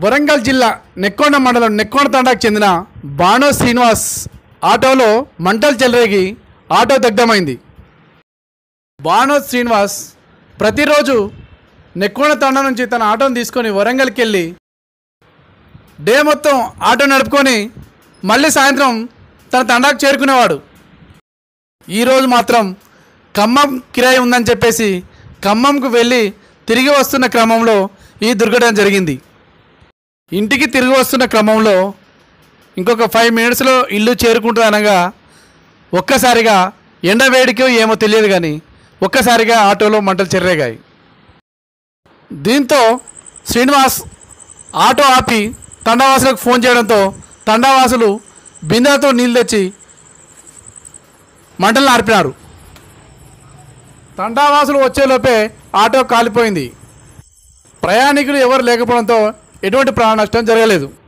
వరంగల్ జిల్లా నెక్కొండ మండలం నెక్కొండ తండాకు చెందిన బాణో శ్రీనివాస్ ఆటోలో మంటలు చెలరేగి ఆటో దగ్ధమైంది. బాణో శ్రీనివాస్ ప్రతిరోజు నెక్కొండ తండా నుంచి తన ఆటోను తీసుకొని వరంగల్కి వెళ్ళి డే మొత్తం ఆటో నడుపుకొని మళ్ళీ సాయంత్రం తన తండాకు చేరుకునేవాడు. ఈరోజు మాత్రం ఖమ్మం కిరాయి ఉందని చెప్పేసి ఖమ్మంకు వెళ్ళి తిరిగి వస్తున్న క్రమంలో ఈ దుర్ఘటన జరిగింది. ఇంటికి తిరిగి వస్తున్న క్రమంలో ఇంకొక 5 మినిట్స్లో ఇల్లు చేరుకుంటుంది అనగా ఒక్కసారిగా ఎండవేడికో ఏమో తెలియదు కానీ ఒక్కసారిగా ఆటోలో మంటలు చెర్రేగాయి. దీంతో శ్రీనివాస్ ఆటో ఆపి తండావాసులకు ఫోన్ చేయడంతో తండావాసులు బిందెలతో నీళ్ళు తెచ్చి మంటలను ఆర్పినారు. తండావాసులు వచ్చేలోపే ఆటో కాలిపోయింది. ప్రయాణికులు ఎవరు లేకపోవడంతో ఎటువంటి ప్రాణ నష్టం జరగలేదు.